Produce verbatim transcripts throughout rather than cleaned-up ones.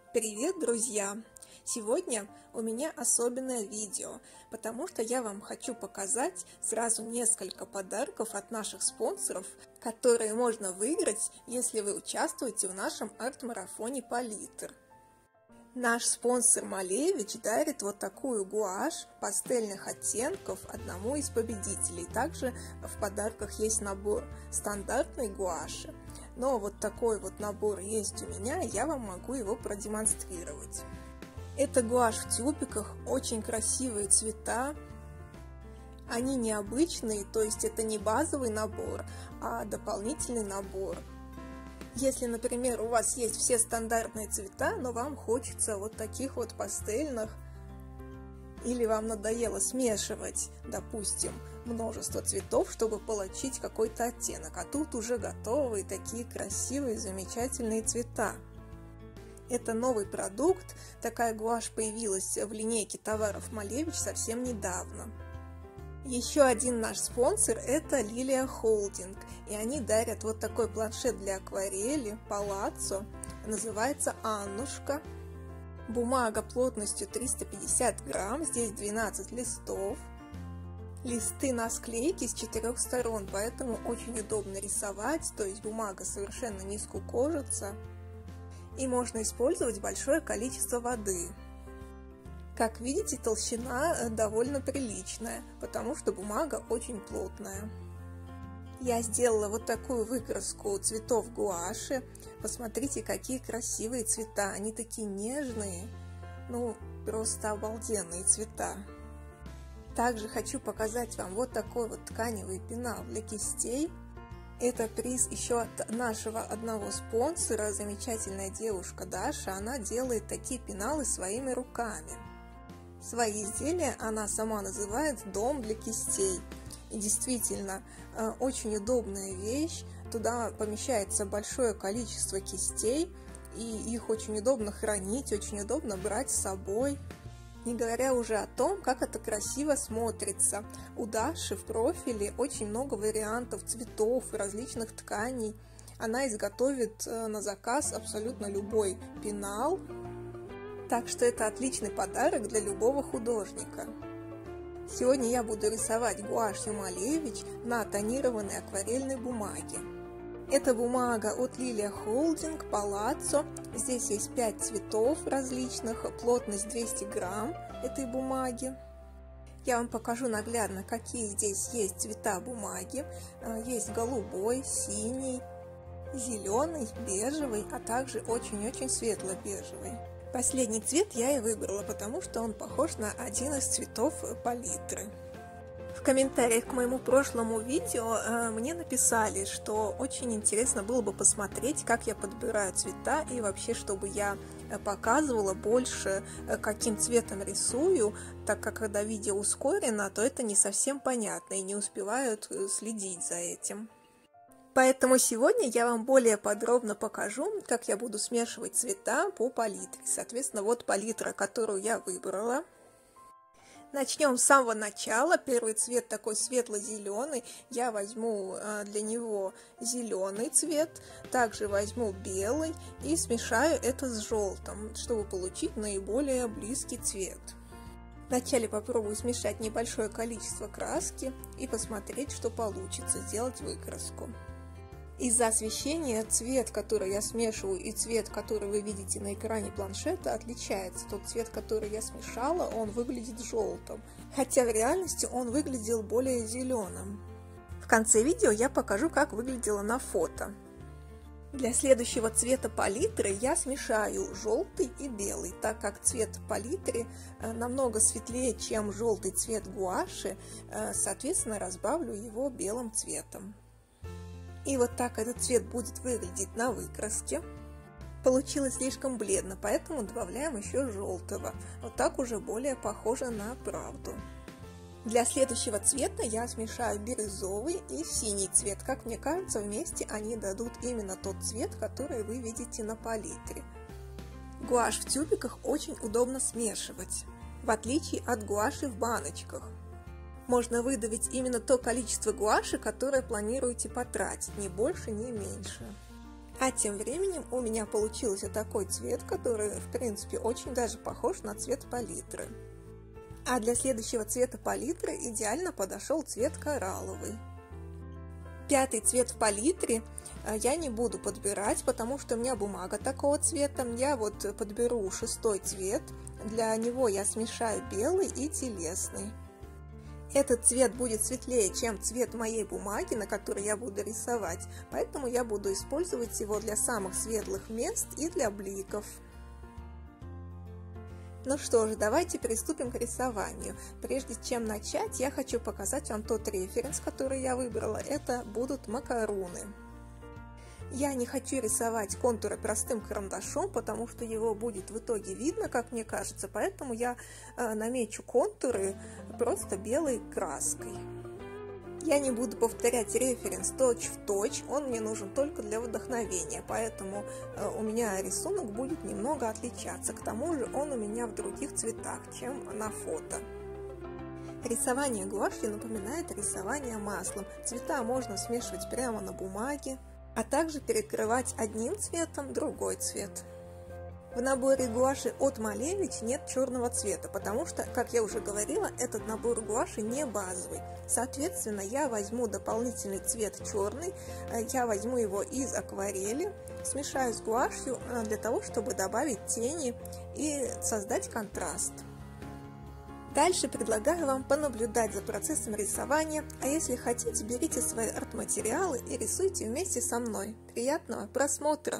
Привет, друзья! Сегодня у меня особенное видео, потому что я вам хочу показать сразу несколько подарков от наших спонсоров, которые можно выиграть, если вы участвуете в нашем арт-марафоне «Палитр». Наш спонсор Малевич дарит вот такую гуашь пастельных оттенков одному из победителей. Также в подарках есть набор стандартной гуаши. Но вот такой вот набор есть у меня, и я вам могу его продемонстрировать. Это гуашь в тюбиках, очень красивые цвета. Они необычные, то есть это не базовый набор, а дополнительный набор. Если, например, у вас есть все стандартные цвета, но вам хочется вот таких вот пастельных, или вам надоело смешивать, допустим, множество цветов, чтобы получить какой-то оттенок, а тут уже готовые такие красивые, замечательные цвета. Это новый продукт, такая гуашь появилась в линейке товаров Малевич совсем недавно. Еще один наш спонсор – это Лилия Холдинг, и они дарят вот такой планшет для акварели Палаццо, называется Аннушка. Бумага плотностью триста пятьдесят грамм, здесь двенадцать листов. Листы на склейке с четырех сторон, поэтому очень удобно рисовать, то есть бумага совершенно не скукожится. И можно использовать большое количество воды. Как видите, толщина довольно приличная, потому что бумага очень плотная. Я сделала вот такую выкраску цветов гуаши. Посмотрите, какие красивые цвета. Они такие нежные, ну просто обалденные цвета. Также хочу показать вам вот такой вот тканевый пенал для кистей. Это приз еще от нашего одного спонсора, замечательная девушка Даша. Она делает такие пеналы своими руками. Свои изделия она сама называет «Дом для кистей». И действительно, очень удобная вещь. Туда помещается большое количество кистей, и их очень удобно хранить, очень удобно брать с собой. Не говоря уже о том, как это красиво смотрится. У Даши в профиле очень много вариантов цветов и различных тканей. Она изготовит на заказ абсолютно любой пенал. Так что это отличный подарок для любого художника. Сегодня я буду рисовать гуашью Малевич на тонированной акварельной бумаге. Это бумага от Лилия Холдинг, Палаццо. Здесь есть пять цветов различных, плотность двести грамм этой бумаги. Я вам покажу наглядно, какие здесь есть цвета бумаги. Есть голубой, синий, зеленый, бежевый, а также очень-очень светло-бежевый. Последний цвет я и выбрала, потому что он похож на один из цветов палитры. В комментариях к моему прошлому видео э, мне написали, что очень интересно было бы посмотреть, как я подбираю цвета и вообще, чтобы я показывала больше, каким цветом рисую, так как когда видео ускорено, то это не совсем понятно и не успевают следить за этим. Поэтому сегодня я вам более подробно покажу, как я буду смешивать цвета по палитре. Соответственно, вот палитра, которую я выбрала. Начнем с самого начала. Первый цвет такой светло-зеленый. Я возьму для него зеленый цвет, также возьму белый и смешаю это с желтым, чтобы получить наиболее близкий цвет. Вначале попробую смешать небольшое количество краски и посмотреть, что получится, сделать выкраску. Из-за освещения цвет, который я смешиваю, и цвет, который вы видите на экране планшета, отличается. Тот цвет, который я смешала, он выглядит желтым, хотя в реальности он выглядел более зеленым. В конце видео я покажу, как выглядело на фото. Для следующего цвета палитры я смешаю желтый и белый, так как цвет палитры намного светлее, чем желтый цвет гуаши, соответственно, разбавлю его белым цветом. И вот так этот цвет будет выглядеть на выкраске. Получилось слишком бледно, поэтому добавляем еще желтого. Вот так уже более похоже на правду. Для следующего цвета я смешаю бирюзовый и синий цвет. Как мне кажется, вместе они дадут именно тот цвет, который вы видите на палитре. Гуашь в тюбиках очень удобно смешивать, в отличие от гуаши в баночках. Можно выдавить именно то количество гуаши, которое планируете потратить, ни больше, ни меньше. А тем временем у меня получился такой цвет, который, в принципе, очень даже похож на цвет палитры. А для следующего цвета палитры идеально подошел цвет коралловый. Пятый цвет в палитре я не буду подбирать, потому что у меня бумага такого цвета. Я вот подберу шестой цвет. Для него я смешаю белый и телесный. Этот цвет будет светлее, чем цвет моей бумаги, на которой я буду рисовать, поэтому я буду использовать его для самых светлых мест и для бликов. Ну что же, давайте приступим к рисованию. Прежде чем начать, я хочу показать вам тот референс, который я выбрала. Это будут макаруны. Я не хочу рисовать контуры простым карандашом, потому что его будет в итоге видно, как мне кажется, поэтому я э, намечу контуры просто белой краской. Я не буду повторять референс точь-в-точь, он мне нужен только для вдохновения, поэтому э, у меня рисунок будет немного отличаться, к тому же он у меня в других цветах, чем на фото. Рисование гуашью напоминает рисование маслом. Цвета можно смешивать прямо на бумаге, а также перекрывать одним цветом другой цвет. В наборе гуаши от Малевич нет черного цвета, потому что, как я уже говорила, этот набор гуаши не базовый. Соответственно, я возьму дополнительный цвет черный, я возьму его из акварели, смешаю с гуашью для того, чтобы добавить тени и создать контраст. Дальше предлагаю вам понаблюдать за процессом рисования, а если хотите, берите свои арт-материалы и рисуйте вместе со мной. Приятного просмотра!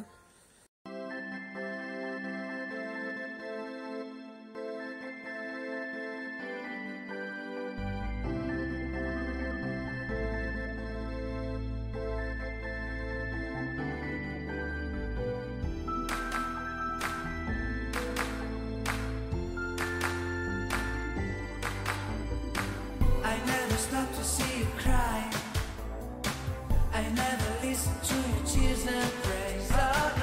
Stop to see you cry. I never listen to your tears and praise. Oh,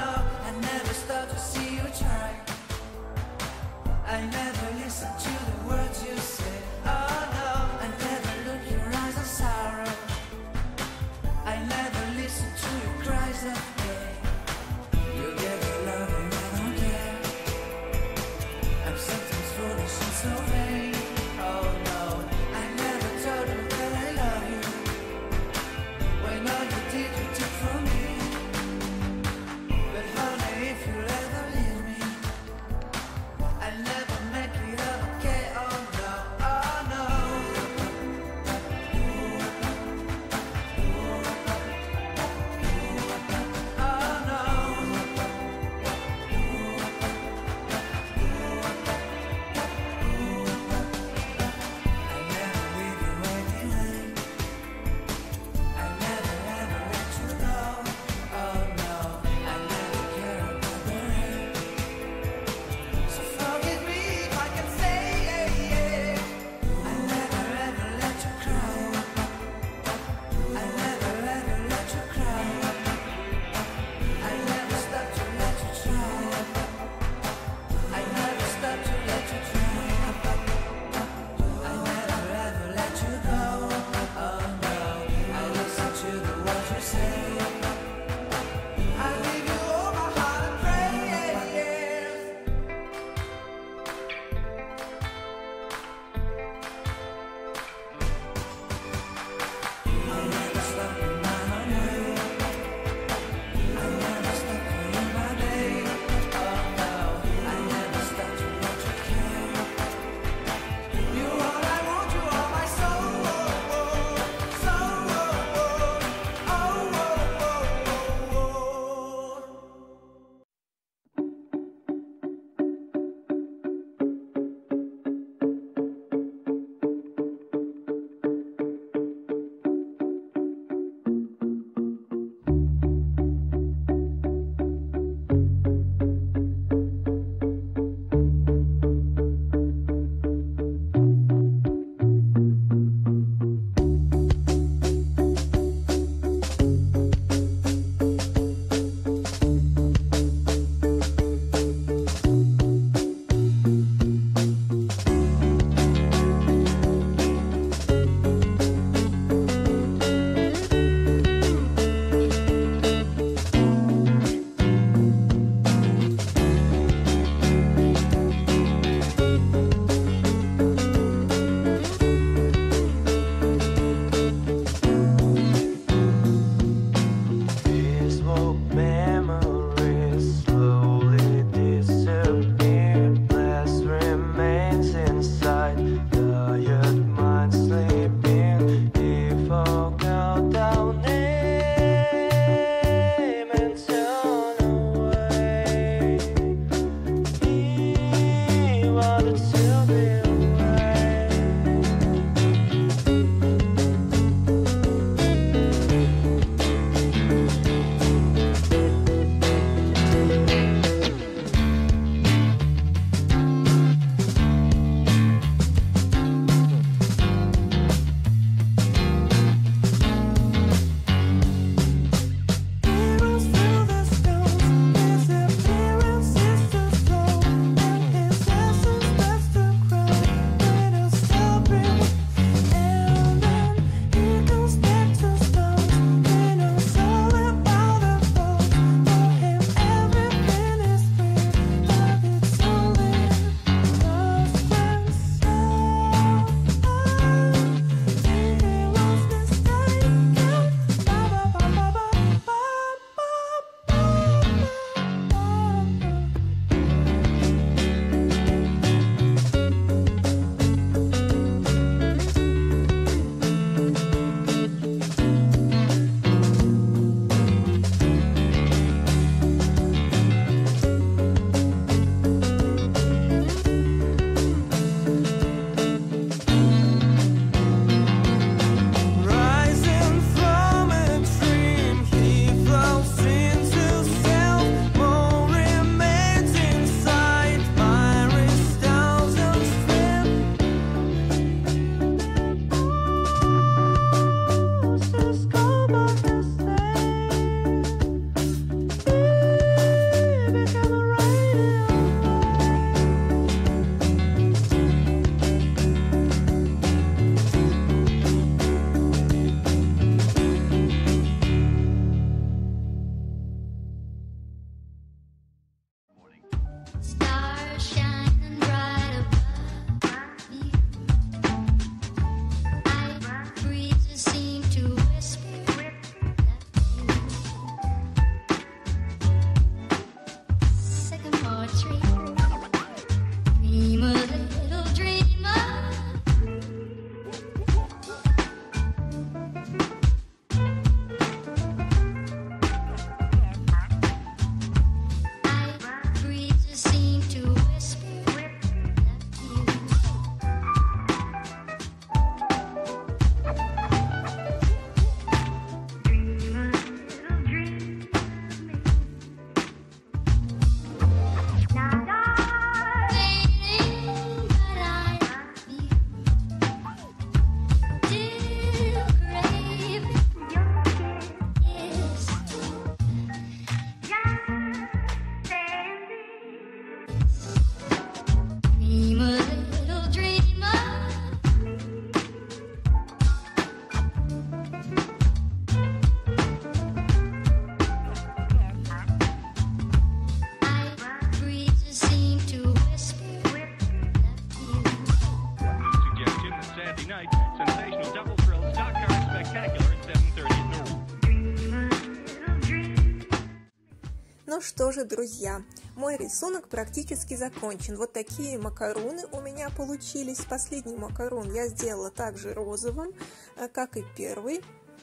Ну что же, друзья, мой рисунок практически закончен. Вот такие макаруны у меня получились. Последний макарон я сделала также розовым, как и первый.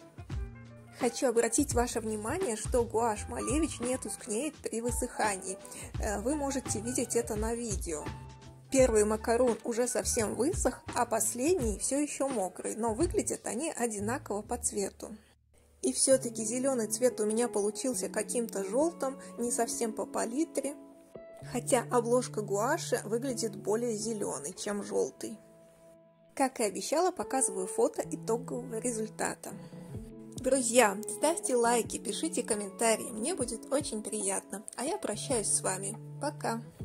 Хочу обратить ваше внимание, что гуашь Малевич не тускнеет при высыхании. Вы можете видеть это на видео. Первый макарон уже совсем высох, а последний все еще мокрый, но выглядят они одинаково по цвету. И все-таки зеленый цвет у меня получился каким-то желтым, не совсем по палитре, хотя обложка гуаши выглядит более зеленой, чем желтый. Как и обещала, показываю фото итогового результата. Друзья, ставьте лайки, пишите комментарии, мне будет очень приятно. А я прощаюсь с вами. Пока!